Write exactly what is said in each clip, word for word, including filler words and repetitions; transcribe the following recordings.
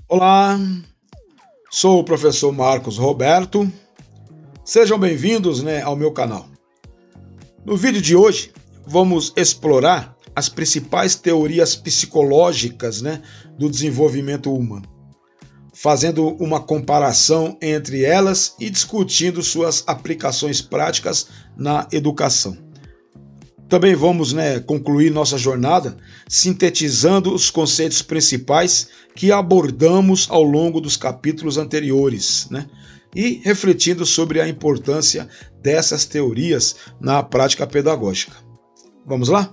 Olá, sou o professor Marcos Roberto. Sejam bem-vindos, né, ao meu canal. No vídeo de hoje, vamos explorar as principais teorias psicológicas, né, do desenvolvimento humano, fazendo uma comparação entre elas e discutindo suas aplicações práticas na educação. Também vamos, né, concluir nossa jornada sintetizando os conceitos principais que abordamos ao longo dos capítulos anteriores, né, e refletindo sobre a importância dessas teorias na prática pedagógica. Vamos lá?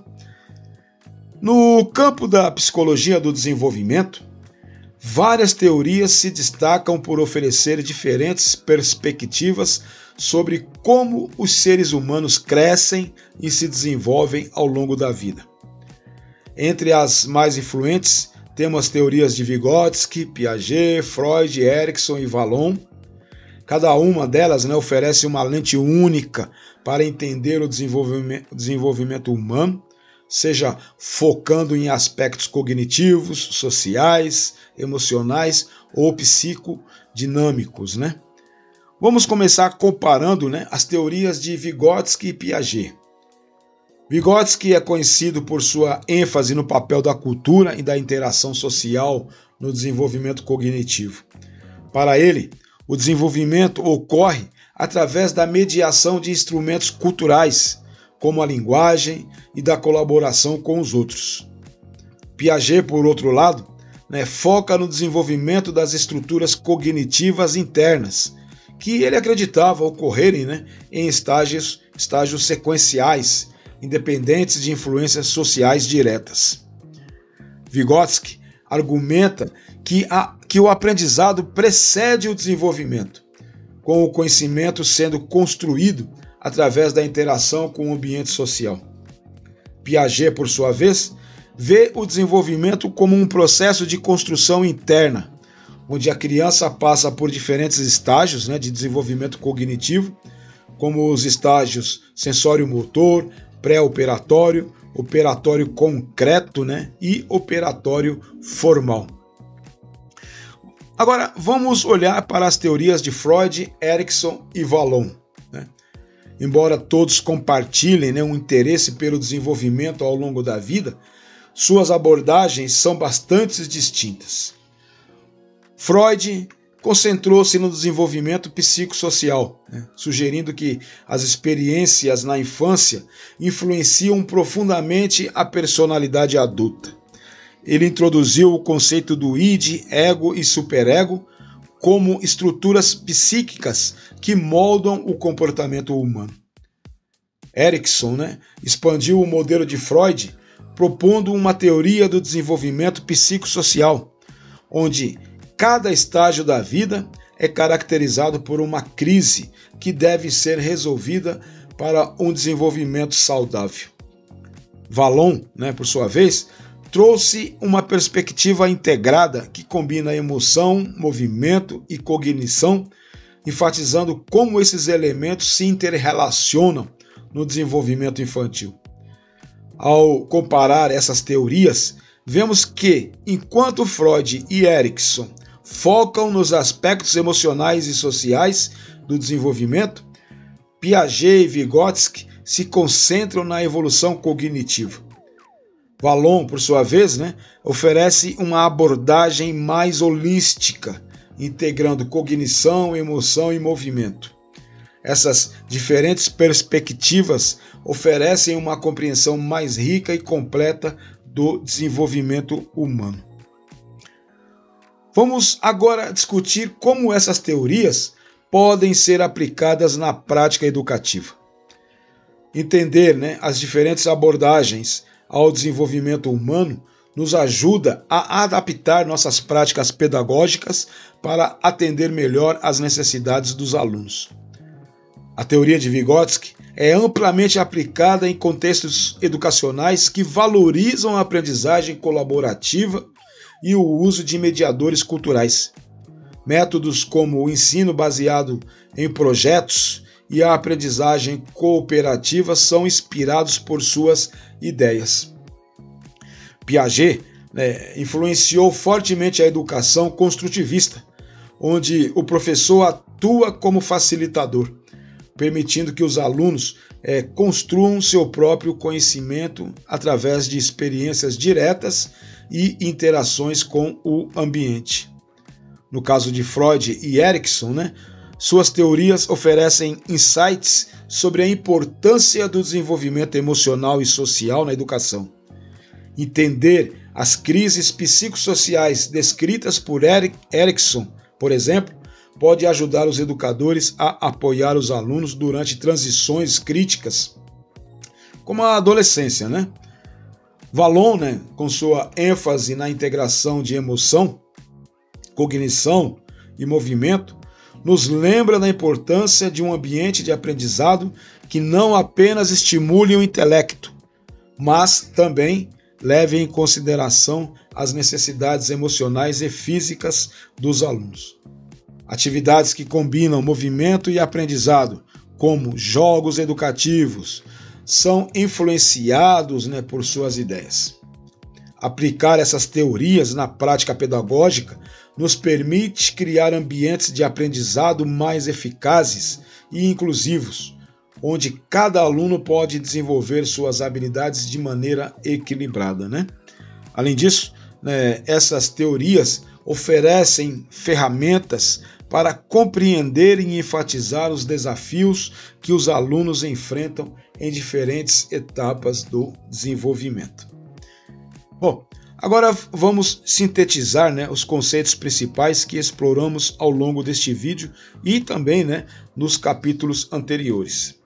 No campo da psicologia do desenvolvimento, várias teorias se destacam por oferecer diferentes perspectivas sobre como os seres humanos crescem e se desenvolvem ao longo da vida. Entre as mais influentes, temos as teorias de Vygotsky, Piaget, Freud, Erikson e Vallon. Cada uma delas, né, oferece uma lente única para entender o desenvolvimento, desenvolvimento humano, seja focando em aspectos cognitivos, sociais, emocionais ou psicodinâmicos, né? Vamos começar comparando, né, as teorias de Vygotsky e Piaget. Vygotsky é conhecido por sua ênfase no papel da cultura e da interação social no desenvolvimento cognitivo. Para ele, o desenvolvimento ocorre através da mediação de instrumentos culturais, como a linguagem e da colaboração com os outros. Piaget, por outro lado, né, foca no desenvolvimento das estruturas cognitivas internas, que ele acreditava ocorrerem, né, em estágios, estágios sequenciais, independentes de influências sociais diretas. Vygotsky argumenta que, a, que o aprendizado precede o desenvolvimento, com o conhecimento sendo construído através da interação com o ambiente social. Piaget, por sua vez, vê o desenvolvimento como um processo de construção interna, onde a criança passa por diferentes estágios, né, de desenvolvimento cognitivo, como os estágios sensório-motor, pré-operatório, operatório concreto, né, e operatório formal. Agora, vamos olhar para as teorias de Freud, Erikson e Vallon. Né? Embora todos compartilhem, né, um interesse pelo desenvolvimento ao longo da vida, suas abordagens são bastante distintas. Freud concentrou-se no desenvolvimento psicossocial, né, sugerindo que as experiências na infância influenciam profundamente a personalidade adulta. Ele introduziu o conceito do id, ego e superego como estruturas psíquicas que moldam o comportamento humano. Erikson, né, expandiu o modelo de Freud, propondo uma teoria do desenvolvimento psicossocial, onde cada estágio da vida é caracterizado por uma crise que deve ser resolvida para um desenvolvimento saudável. Vallon, né, por sua vez, trouxe uma perspectiva integrada que combina emoção, movimento e cognição, enfatizando como esses elementos se interrelacionam no desenvolvimento infantil. Ao comparar essas teorias, vemos que, enquanto Freud e Erikson focam nos aspectos emocionais e sociais do desenvolvimento, Piaget e Vygotsky se concentram na evolução cognitiva. Vallon, por sua vez, né, oferece uma abordagem mais holística, integrando cognição, emoção e movimento. Essas diferentes perspectivas oferecem uma compreensão mais rica e completa do desenvolvimento humano. Vamos agora discutir como essas teorias podem ser aplicadas na prática educativa. Entender, né, as diferentes abordagens ao desenvolvimento humano nos ajuda a adaptar nossas práticas pedagógicas para atender melhor às necessidades dos alunos. A teoria de Vygotsky é amplamente aplicada em contextos educacionais que valorizam a aprendizagem colaborativa e o uso de mediadores culturais. Métodos como o ensino baseado em projetos e a aprendizagem cooperativa são inspirados por suas ideias. Piaget né, influenciou fortemente a educação construtivista, onde o professor atua como facilitador, permitindo que os alunos é, construam seu próprio conhecimento através de experiências diretas e interações com o ambiente. No caso de Freud e Erikson, né, suas teorias oferecem insights sobre a importância do desenvolvimento emocional e social na educação. Entender as crises psicossociais descritas por Erikson, por exemplo, pode ajudar os educadores a apoiar os alunos durante transições críticas, como a adolescência, né? Vallon, né, com sua ênfase na integração de emoção, cognição e movimento, nos lembra da importância de um ambiente de aprendizado que não apenas estimule o intelecto, mas também leve em consideração as necessidades emocionais e físicas dos alunos. Atividades que combinam movimento e aprendizado, como jogos educativos, são influenciados, né, por suas ideias. Aplicar essas teorias na prática pedagógica nos permite criar ambientes de aprendizado mais eficazes e inclusivos, onde cada aluno pode desenvolver suas habilidades de maneira equilibrada, né? Além disso, né, essas teorias oferecem ferramentas para compreender e enfatizar os desafios que os alunos enfrentam em diferentes etapas do desenvolvimento. Bom, agora vamos sintetizar, né, os conceitos principais que exploramos ao longo deste vídeo e também, né, nos capítulos anteriores.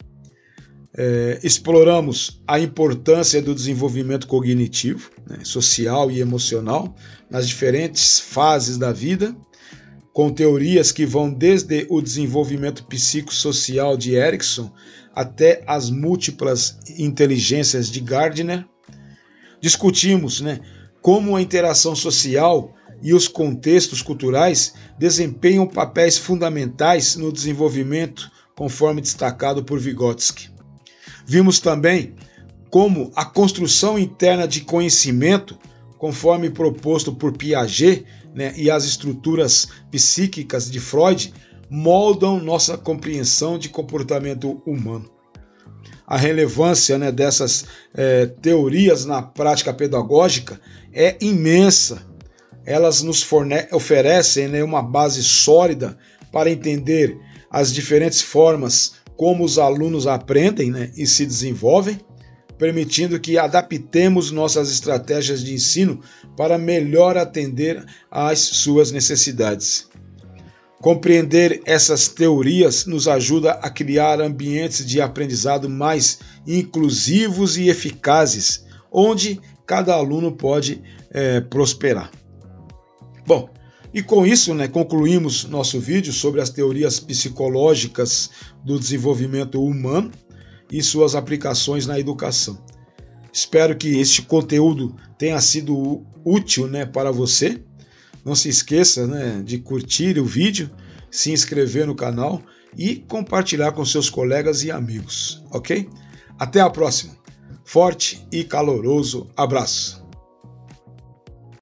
É, exploramos a importância do desenvolvimento cognitivo, né, social e emocional nas diferentes fases da vida, com teorias que vão desde o desenvolvimento psicossocial de Erikson até as múltiplas inteligências de Gardner. Discutimos, né, como a interação social e os contextos culturais desempenham papéis fundamentais no desenvolvimento, conforme destacado por Vygotsky. Vimos também como a construção interna de conhecimento, conforme proposto por Piaget, né, e as estruturas psíquicas de Freud, moldam nossa compreensão de comportamento humano. A relevância, né, dessas é, teorias na prática pedagógica é imensa. Elas nos forne- oferecem, né, uma base sólida para entender as diferentes formas como os alunos aprendem, né, e se desenvolvem, permitindo que adaptemos nossas estratégias de ensino para melhor atender às suas necessidades. Compreender essas teorias nos ajuda a criar ambientes de aprendizado mais inclusivos e eficazes, onde cada aluno pode é, prosperar. Bom, e com isso, né, concluímos nosso vídeo sobre as teorias psicológicas do desenvolvimento humano e suas aplicações na educação. Espero que este conteúdo tenha sido útil, né, para você. Não se esqueça, né, de curtir o vídeo, se inscrever no canal e compartilhar com seus colegas e amigos, ok? Até a próxima. Forte e caloroso abraço.